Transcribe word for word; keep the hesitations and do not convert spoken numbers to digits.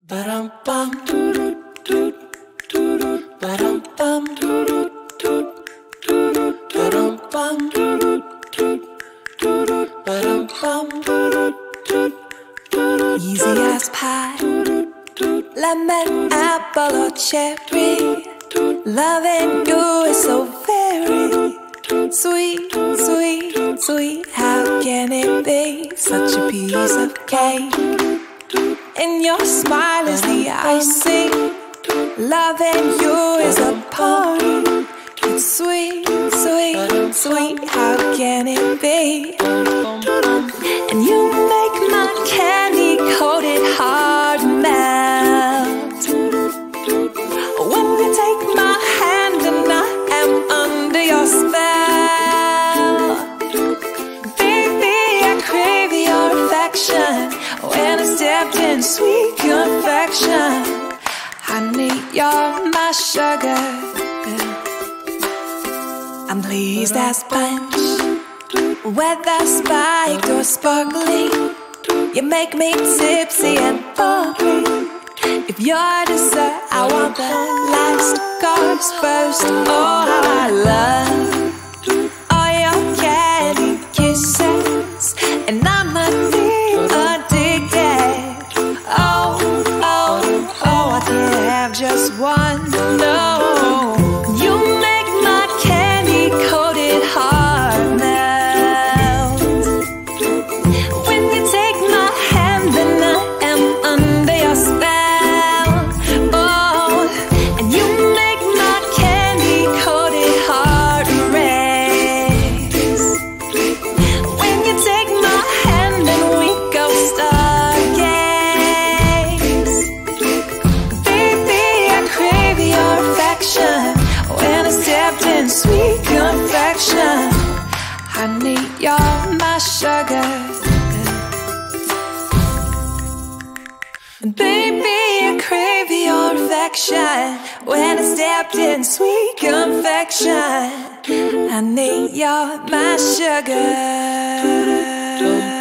Easy as pie, lemon, apple or cherry. Loving you is so very sweet, sweet, sweet. How can it be such a piece of cake? And your smile is the icing. Loving you is a party. It's sweet, sweet, sweet. How can it be? And you make my candy-coated heart melt when you take my hand and I am under your spell. Baby, I crave your affection when I stepped in sweet confection. Honey, you're my sugar. I'm pleased as punch, whether spiked or sparkling. You make me tipsy and bubbly. If you're dessert, I want the last course first. Oh, how I love all your candy kisses, and I'm addicted. Oh, oh, oh, I can't have just one. No, you make my candy-coated heart melt when you take my hand and I am under your spell. Oh, and you make my candy-coated heart race when you take my hand and we go stargaze. Baby, I crave your affection when I stepped in sweet confection. Honey, you're my sugar. And baby, I crave your affection when I stepped in sweet confection. Honey, you're my sugar.